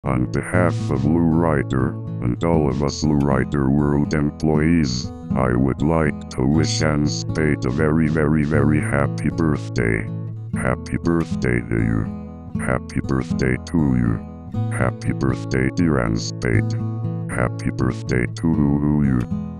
On behalf of Lou Ryder and all of us Ryder World employees, I would like to wish AnnSpade a very, very, very happy birthday. Happy birthday to you. Happy birthday to you. Happy birthday, dear AnnSpade. Happy birthday to you.